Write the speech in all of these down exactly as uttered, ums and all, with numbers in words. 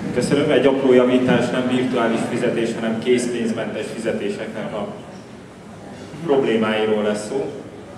Köszönöm, egy apró javítás, nem virtuális fizetés, hanem készpénzmentes fizetéseknek a problémáiról lesz szó.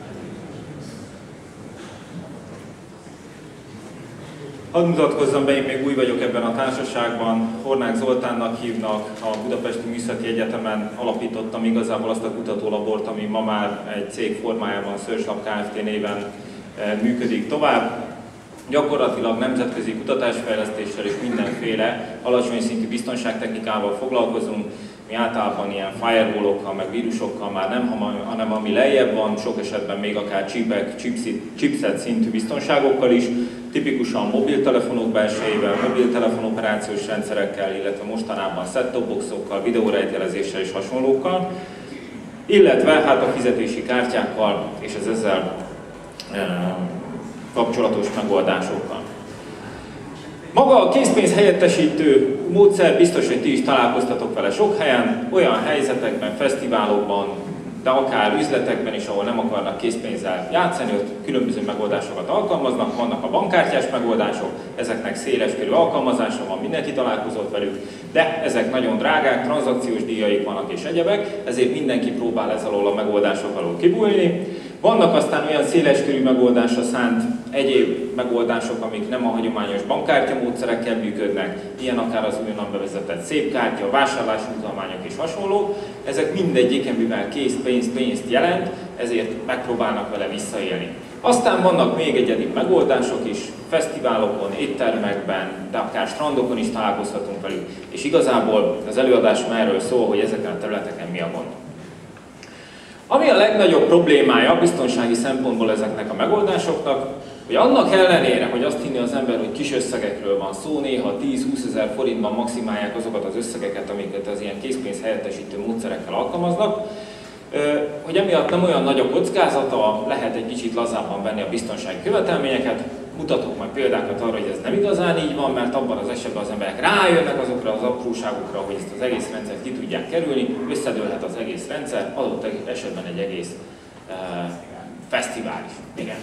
Hadd mutatkozzam be, én még új vagyok ebben a társaságban, Hornák Zoltánnak hívnak, a Budapesti Műszaki Egyetemen alapítottam igazából azt a kutatólabort, ami ma már egy cég formájában, Searchlab Kft. Néven működik tovább. Gyakorlatilag nemzetközi kutatásfejlesztéssel és mindenféle alacsony szintű biztonságtechnikával foglalkozunk. Mi általában ilyen firewallokkal, meg vírusokkal már nem, hanem ami lejjebb van, sok esetben még akár csípek, chipset szintű biztonságokkal is, tipikusan mobiltelefonok belsejével, mobiltelefon operációs rendszerekkel, illetve mostanában set-top boxokkal, videórejtjelezéssel és hasonlókkal, illetve hát a fizetési kártyákkal és az ezzel e, kapcsolatos megoldásokkal. Maga a készpénz helyettesítő módszer, biztos, hogy ti is találkoztatok vele sok helyen, olyan helyzetekben, fesztiválokban, de akár üzletekben is, ahol nem akarnak készpénzzel játszani, ott különböző megoldásokat alkalmaznak, vannak a bankkártyás megoldások, ezeknek széleskörű alkalmazása van, mindenki találkozott velük, de ezek nagyon drágák, tranzakciós díjaik vannak és egyebek, ezért mindenki próbál ez alól a megoldások alól kibújni. Vannak aztán olyan széleskörű megoldásra szánt egyéb megoldások, amik nem a hagyományos bankkártya módszerekkel működnek, ilyen akár az újonnan bevezetett szépkártya, vásárlási utalmányok és hasonló. Ezek mindegyiken, mivel kész pénz pénzt jelent, ezért megpróbálnak vele visszaélni. Aztán vannak még egyedi megoldások is, fesztiválokon, éttermekben, de akár strandokon is találkozhatunk velük, és igazából az előadásom erről szól, hogy ezeken a területeken mi a gond. Ami a legnagyobb problémája biztonsági szempontból ezeknek a megoldásoknak, hogy annak ellenére, hogy azt hinni az ember, hogy kis összegekről van szó, néha tíz-húszezer forintban maximálják azokat az összegeket, amiket az ilyen készpénz helyettesítő módszerekkel alkalmaznak, hogy emiatt nem olyan nagy a kockázata, lehet egy kicsit lazábban venni a biztonsági követelményeket. Mutatok majd példákat arra, hogy ez nem igazán így van, mert abban az esetben az emberek rájönnek azokra az apróságokra, hogy ezt az egész rendszert ki tudják kerülni, összedőlhet az egész rendszer, adott esetben egy egész uh, fesztivál is. Igen.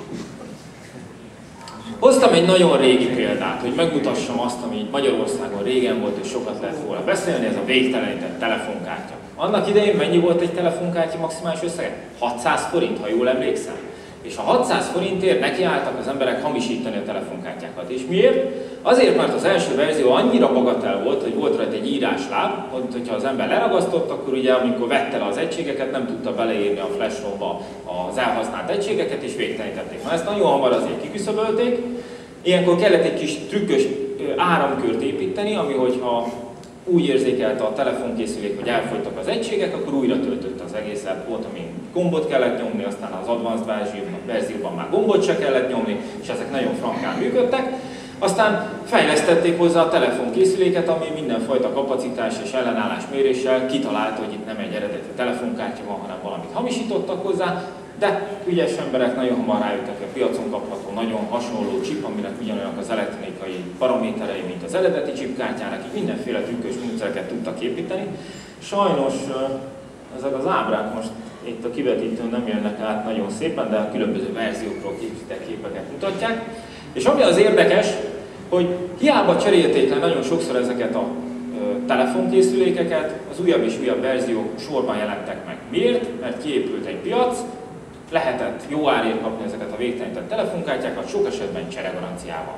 Hoztam egy nagyon régi példát, hogy megmutassam azt, ami Magyarországon régen volt, és sokat lehet róla beszélni, ez a végtelenített telefonkártya. Annak idején mennyi volt egy telefonkártya maximális összege? hatszáz forint, ha jól emlékszem. És a hatszáz forintért nekiálltak az emberek hamisítani a telefonkártyákat. És miért? Azért, mert az első verzió annyira bagatel volt, hogy volt rajta egy írásláb, hogy hogyha az ember leragasztott, akkor ugye amikor vette le az egységeket, nem tudta beleírni a flash ROM-ba az elhasznált egységeket, és végtelenítették. Na ezt nagyon hamar azért kiküszöbölték. Ilyenkor kellett egy kis trükkös áramkört építeni, ami hogyha úgy érzékelte a telefonkészülék, hogy elfogytak az egységek, akkor újra töltötte az egészet. Volt, ami gombot kellett nyomni, aztán az advanced verzióban már gombot se kellett nyomni, és ezek nagyon frankán működtek. Aztán fejlesztették hozzá a telefonkészüléket, ami mindenfajta kapacitás és ellenállás méréssel kitalálta, hogy itt nem egy eredeti telefonkártya van, hanem valamit hamisítottak hozzá, de ügyes emberek nagyon hamar rájöttek, hogy a piacon kapható nagyon hasonló chip, aminek ugyanolyanok az elektronikai paraméterei, mint az eredeti chipkártyának, így mindenféle trükkös módszereket tudtak építeni. Sajnos ezek az ábrák most itt a kivetítőn nem jönnek át nagyon szépen, de a különböző verziókról készített képeket mutatják. És ami az érdekes, hogy hiába cserélték le nagyon sokszor ezeket a telefonkészülékeket, az újabb és újabb verziók sorban jelentek meg. Miért? Mert kiépült egy piac, lehetett jó árért kapni ezeket a végtelenített telefonkártyákat, sok esetben cseregaranciával.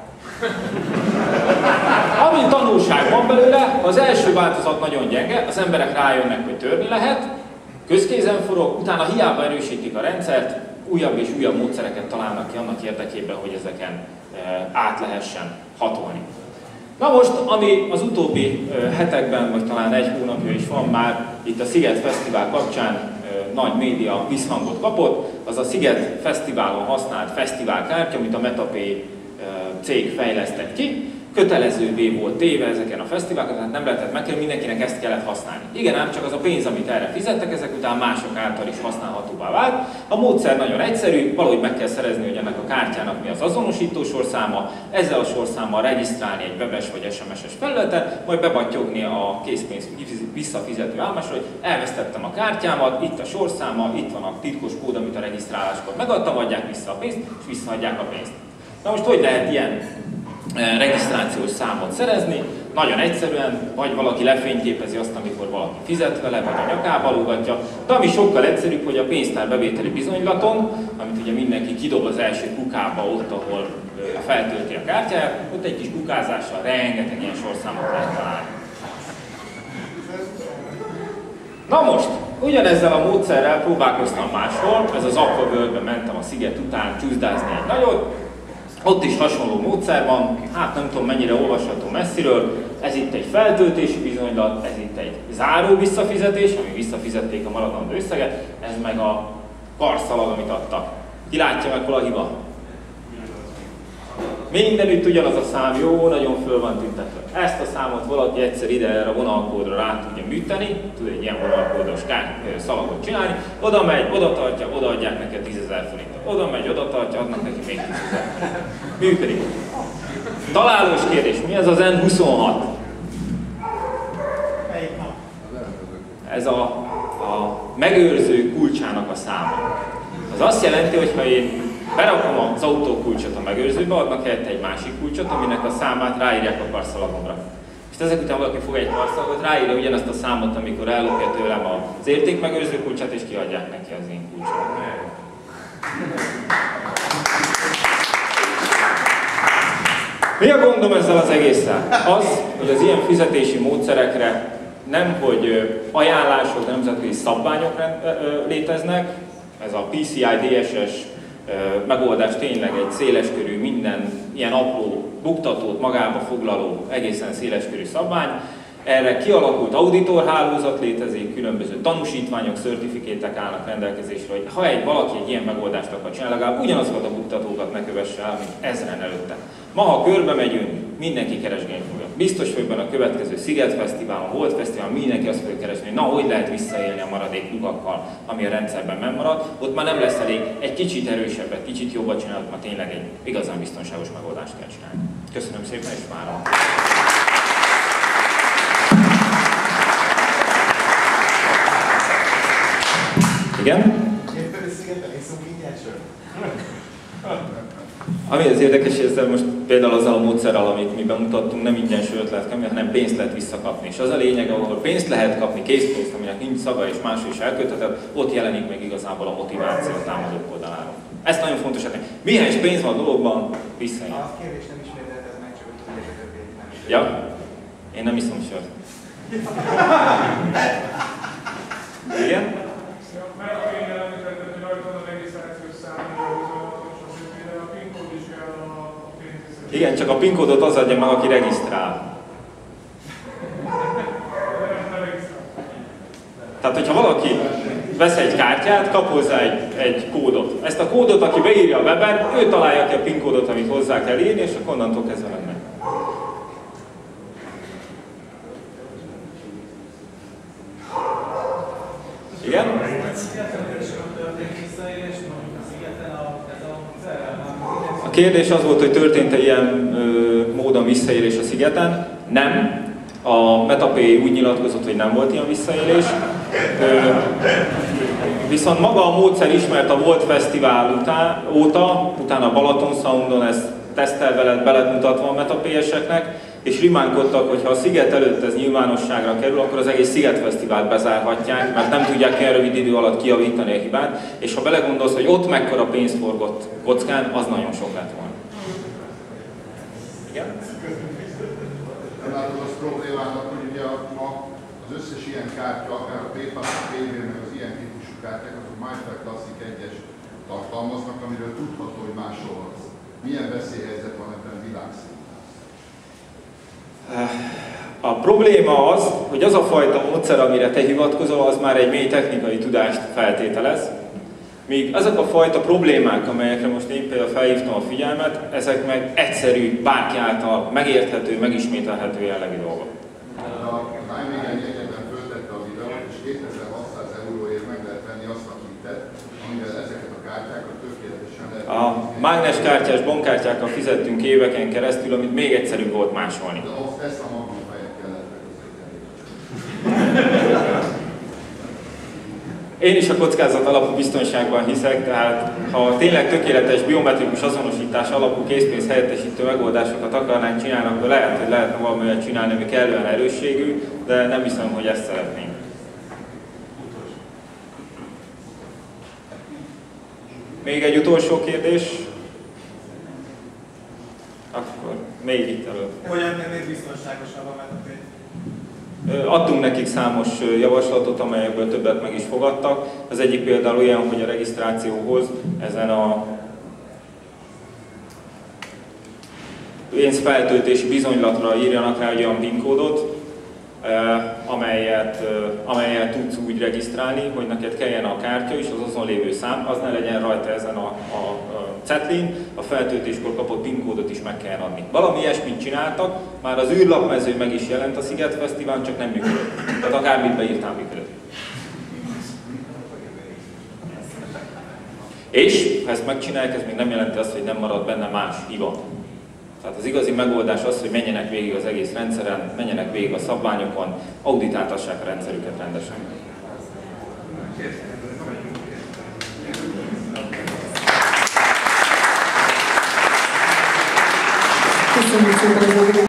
Ami tanulság van belőle, az első változat nagyon gyenge, az emberek rájönnek, hogy törni lehet, közkézen forog, utána hiába erősítik a rendszert, újabb és újabb módszereket találnak ki annak érdekében, hogy ezeken e, át lehessen hatolni. Na most, ami az utóbbi e, hetekben, vagy talán egy hónapja is van már, itt a Sziget Fesztivál kapcsán e, nagy média visszhangot kapott, az a Sziget Fesztiválon használt fesztiválkártya, amit a MetaPay e, cég fejlesztett ki, kötelezővé volt téve ezeken a fesztiválokon, tehát nem lehetett megkérni, mindenkinek ezt kellett használni. Igen, ám csak az a pénz, amit erre fizettek, ezek után mások által is használhatóvá vált. A módszer nagyon egyszerű, valahogy meg kell szerezni, hogy ennek a kártyának mi az azonosító sorszáma, ezzel a sorszámmal regisztrálni egy webes vagy es em es-es felületen, majd bebattyogni a készpénz visszafizető állomásra, hogy elvesztettem a kártyámat, itt a sorszáma, itt van a titkos kód, amit a regisztráláskor megadtam, adják vissza a pénzt, és visszaadják a pénzt. Na most hogy lehet ilyen regisztrációs számot szerezni? nagyon egyszerűen, vagy valaki lefényképezi azt, amikor valaki fizet vele, vagy a nyakába lógatja, de ami sokkal egyszerűbb, hogy a pénztár bevételi bizonylaton, amit ugye mindenki kidob az első kukába ott, ahol feltölti a kártyáját, ott egy kis kukázással rengeteg ilyen sorszámot lehet találni. Na most, ugyanezzel a módszerrel próbálkoztam máshol, ez az Aquavölgybe mentem a sziget után csúszdázni egy nagyot, ott is hasonló módszer van, hát nem tudom mennyire olvasható messziről, ez itt egy feltöltési bizonylat, ez itt egy záró visszafizetés, ami visszafizették a maradandó összeget, ez meg a karszalag, amit adtak. Ki látja meg, hol a hiba? Mindenütt ugyanaz a szám, jó, nagyon föl van tüntetve. Ezt a számot valaki egyszer ide erre a vonalkódra rá tudja műteni, tud egy ilyen vonalkódos szalagot csinálni, oda megy, oda tartja, odaadják neki a tízezer forintot. Oda megy, oda tartja, adnak neki még tízezer forintot. Működik. Találós kérdés, mi ez az N huszonhat? Ez a, a megőrző kulcsának a száma. Az azt jelenti, hogy ha én berakom az autókulcsot a megőrzőbe, adnak helyette egy másik kulcsot, aminek a számát ráírják a karszalagomra. És ezek után valaki fog egy karszalagot, ráírja ugyanazt a számot, amikor ellopja tőlem az értékmegőrző kulcsát, és kiadják neki az én kulcsomat. Mi a gondom ezzel az egésszel? Az, hogy az ilyen fizetési módszerekre nem hogy ajánlások, de nemzetközi szabványok léteznek, ez a P C I D S S megoldás tényleg egy széleskörű, minden ilyen apró buktatót magába foglaló, egészen széleskörű szabvány. Erre kialakult auditorhálózat létezik, különböző tanúsítványok, szertifikétek állnak rendelkezésre, hogy ha egy valaki egy ilyen megoldást akar csinálni, legalább ugyanazokat a buktatókat ne kövesse el, mint ezren előtte. Ma, ha körbe megyünk, mindenki keresgélni fogja. Biztos, hogy a következő Sziget Fesztiválon, Volt Fesztiválon mindenki azt fogja keresni, hogy na, hogy lehet visszaélni a maradék lukakkal, ami a rendszerben megmarad. Ott már nem lesz elég egy kicsit erősebbet, kicsit jobbat csinálni, már tényleg egy igazán biztonságos megoldást kell csinálni. Köszönöm szépen, és várom. Igen? Ami az érdekes, hogy ezzel most például azzal a módszerrel, amit mi bemutattunk, nem ingyen sört lehet kapni, hanem pénzt lehet visszakapni. És az a lényeg, ahol pénzt lehet kapni, készpénzt, aminek nincs szaga és máshol is elkölthetett, ott jelenik meg igazából a motiváció a támadók oldaláról. Ezt nagyon fontos látni. Mihelyes pénz van a dologban, visszajön. A kérdés nem ismételted meg, csak úgy tudják a többét nem. Ja? Én nem iszom sört. Igen? Igen, csak a PIN kódot az adja meg, aki regisztrál. Tehát, hogyha valaki vesz egy kártyát, kap hozzá egy, egy kódot. Ezt a kódot, aki beírja a webben, ő találja ki a PIN kódot, amit hozzá kell írni, és akkor onnantól kezdve meg. Igen? A kérdés az volt, hogy történt-e ilyen ö, módon visszaélés a szigeten. Nem. A MetaPay úgy nyilatkozott, hogy nem volt ilyen visszaélés. Ö, viszont maga a módszer ismert a Volt Fesztivál után, óta, utána a Balaton Soundon ezt tesztelve lett, be lett mutatva a MetaPay-eseknek, és rimánkodtak, hogy ha a sziget előtt ez nyilvánosságra kerül, akkor az egész Sziget Fesztivált bezárhatják, mert nem tudják ilyen rövid idő alatt kijavítani a hibát, és ha belegondolsz, hogy ott mekkora pénzt forgott kockán, az nagyon sok lett volna. Igen? Nem látod az problémának, hogy ugye ma az összes ilyen kártya, akár a PayPal, a Paywave, meg az ilyen típusú kártyák, azok Mastercard Classic egyes tartalmaznak, amiről tudható, hogy másolhatsz. Milyen veszélyhelyzet van ebben világszinten? A probléma az, hogy az a fajta módszer, amire te hivatkozol, az már egy mély technikai tudást feltételez, míg azok a fajta problémák, amelyekre most én például felhívtam a figyelmet, ezek meg egyszerű, bárki által megérthető, megismételhető jellegű dolgok. A Nijmegen Egyetem föltette a videót, és kétezer-hatszáz euróért meg lehet venni azt a kitet, amivel ezeket a kártyákat tökéletesen lehet. A mágneskártyás bankkártyákkal fizettünk éveken keresztül, amit még egyszerűbb volt másolni. De azt ezt a magnófejekkel lehet megközelíteni. Én is a kockázat alapú biztonságban hiszek, tehát ha tényleg tökéletes biometrikus azonosítás alapú készpénz helyettesítő megoldásokat akarnánk csinálni, akkor lehet, hogy lehetne valami olyat csinálni, ami kellően erősségű, de nem hiszem, hogy ezt szeretnénk. Még egy utolsó kérdés. Akkor még itt előtt. Hogyan tennéd biztonságosabb a menetét? Adtunk nekik számos javaslatot, amelyekből többet meg is fogadtak. Az egyik például olyan, hogy a regisztrációhoz ezen a pénzfeltöltési bizonylatra írjanak rá egy olyan PIN kódot, amelyet, amelyet tudsz úgy regisztrálni, hogy neked kelljen a kártya és az azon lévő szám, az ne legyen rajta ezen a, a, a cetlin, a feltöltéskor kapott PIN kódot is meg kell adni. Valami ilyesmit csináltak, már az űrlapmező meg is jelent a Sziget Fesztiválon, csak nem működött. Tehát akármit beírtál, működött. És ha ezt megcsinálják, ez még nem jelenti azt, hogy nem marad benne más hiba. Tehát az igazi megoldás az, hogy menjenek végig az egész rendszeren, menjenek végig a szabványokon, auditáltassák a rendszerüket rendesen. Köszönjük szépen!